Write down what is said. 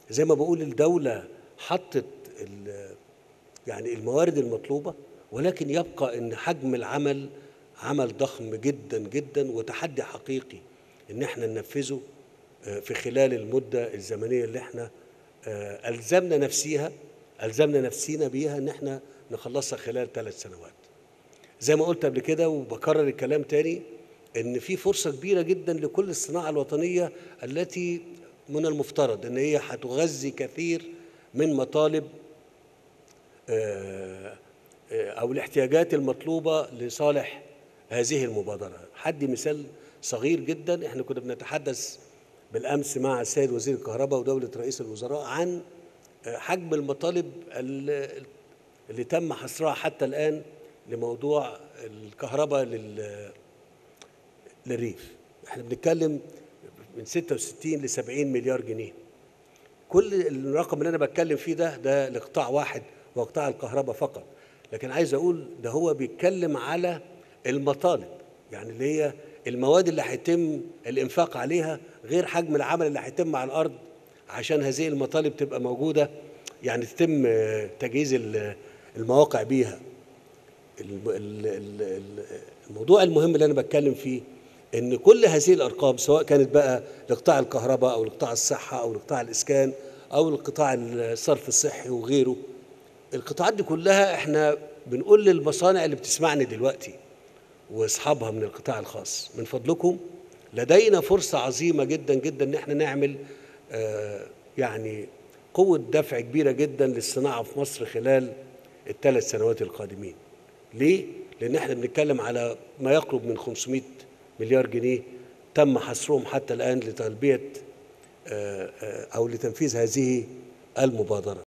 زي ما بقول الدولة حطت يعني الموارد المطلوبة، ولكن يبقى ان حجم العمل عمل ضخم جدا جدا وتحدي حقيقي ان احنا ننفذه في خلال المدة الزمنية اللي احنا ألزمنا نفسينا بيها ان احنا نخلصها خلال 3 سنوات. زي ما قلت قبل كده وبكرر الكلام تاني، ان في فرصة كبيرة جدا لكل الصناعة الوطنية التي من المفترض ان هي هتغذي كثير من مطالب او الاحتياجات المطلوبة لصالح هذه المبادرة. حدي مثال صغير جدا، احنا كنا بنتحدث بالامس مع السيد وزير الكهرباء ودولة رئيس الوزراء عن حجم المطالب اللي تم حصرها حتى الآن لموضوع الكهرباء للريف. احنا بنتكلم من 66 ل 70 مليار جنيه. كل الرقم اللي انا بتكلم فيه ده لقطاع واحد وهو قطاع الكهرباء فقط، لكن عايز اقول ده هو بيتكلم على المطالب، يعني اللي هي المواد اللي هيتم الانفاق عليها غير حجم العمل اللي هيتم على الارض عشان هذه المطالب تبقى موجوده، يعني تتم تجهيز المواقع بيها. الموضوع المهم اللي انا بتكلم فيه ان كل هذه الارقام سواء كانت بقى لقطاع الكهرباء او لقطاع الصحه او لقطاع الاسكان او لقطاع الصرف الصحي وغيره، القطاعات دي كلها احنا بنقول للمصانع اللي بتسمعني دلوقتي واصحابها من القطاع الخاص، من فضلكم لدينا فرصه عظيمه جدا جدا ان احنا نعمل يعني قوه دفع كبيره جدا للصناعه في مصر خلال ال3 سنوات القادمين. ليه؟ لأن احنا بنتكلم على ما يقرب من 500 مليار جنيه تم حصرهم حتى الآن لتلبية أو لتنفيذ هذه المبادرة.